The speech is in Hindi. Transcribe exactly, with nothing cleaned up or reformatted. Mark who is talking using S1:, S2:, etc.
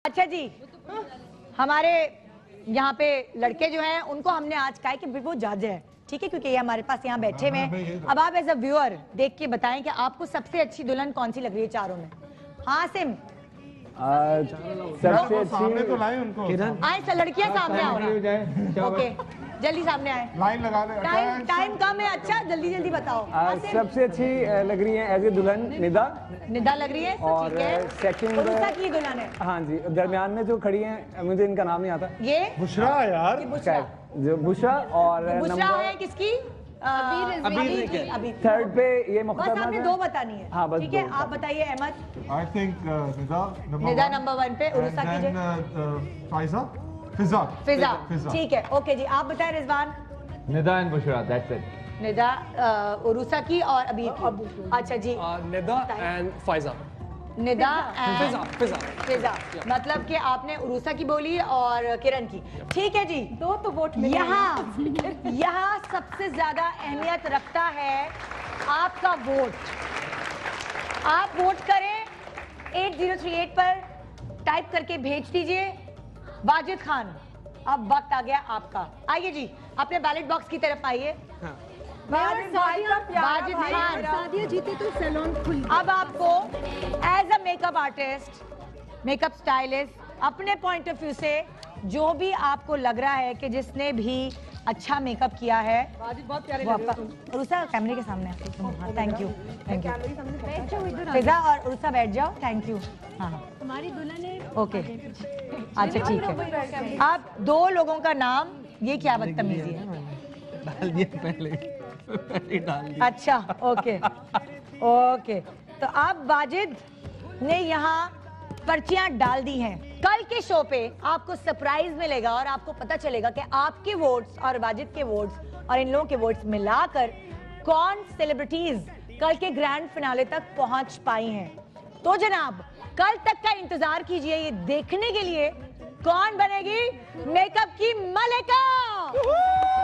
S1: अच्छा जी, हमारे यहाँ पे लड़के जो हैं उनको हमने आज कहा कि वो जज है, ठीक है, क्योंकि ये हमारे पास यहाँ बैठे हुए हैं। अब आप एज अ व्यूअर देख के बताएं कि आपको सबसे अच्छी दुल्हन कौन सी लग रही है चारों में। हाँ सिम,
S2: सबसे अच्छी तो लाए उनको
S1: आए सर, लड़कियां सामने आओ। ओके, जल्दी सामने आए,
S2: लाइन लगा ले।
S1: टाइम टाइम कम है। अच्छा जल्दी जल्दी बताओ।
S3: सबसे अच्छी लग रही है एज ए दुल्हन निदा।
S1: निदा लग रही है,
S3: और सेकंड
S1: उरुसा की दुल्हन है।
S3: हाँ जी, दरमियान में जो खड़ी है मुझे इनका नाम नहीं आता।
S1: ये
S2: बुशरा यार,
S3: जो बुशरा और
S1: बुशरा है किसकी? अबीर की। अबीर
S3: थर्ड पे ये
S1: बस आपने दो बतानी है।
S3: हाँ बस
S1: ठीक है, आप बताइए Ahmed.
S2: I think Nida
S1: Nida number one पे, उरुसा की
S2: फाइजा, फिजा
S1: फिजा। ठीक है, ओके जी, आप बताएं Rizwan.
S4: Nida and Bushra, that's it.
S1: Nida, Urusa की और अबीर की। अच्छा जी,
S5: निदा एंड फाइजा।
S1: निदा एंड
S5: फिजा फिजा
S1: फिजा, मतलब कि आपने उरुसा की बोली और किरण की। ठीक है जी, दो तो वोट यहाँ यहाँ सबसे ज्यादा अहमियत रखता है आपका वोट। आप वोट करें एट जीरो थ्री एट पर, टाइप करके भेज दीजिए। वाजिद खान, अब वक्त आ गया आपका। आइए जी, अपने बैलेट बॉक्स की तरफ आइए। वाजिद खान,
S6: सादिया जीते तो सैलून खुल।
S1: अब आपको as a makeup artist, makeup stylist, अपने पॉइंट ऑफ व्यू से जो भी आपको लग रहा है कि जिसने भी अच्छा मेकअप किया है,
S6: बहुत प्यारे
S1: वो आपका। उरुसा कैमरे के सामने, thank you thank you. Fiza और उरुसा बैठ जाओ, थैंक यू। हाँ हाँ,
S6: हमारी दुल्हन है।
S1: ओके, अच्छा ठीक है। अब दो लोगों का नाम, ये क्या बदतमीजी है?
S5: डाल दिया पहले, पहले डाल दिया।
S1: अच्छा ओके ओके, तो अब वाजिद ने यहाँ पर्चियां डाल दी हैं। कल के शो पे आपको सरप्राइज मिलेगा और आपको पता चलेगा कि आपके वोट्स और वाजिद के वोट्स और इन लोगों के वोट्स मिलाकर कौन सेलिब्रिटीज कल के ग्रैंड फिनाले तक पहुंच पाई हैं। तो जनाब कल तक का इंतजार कीजिए ये देखने के लिए कौन बनेगी मेकअप की मलिका।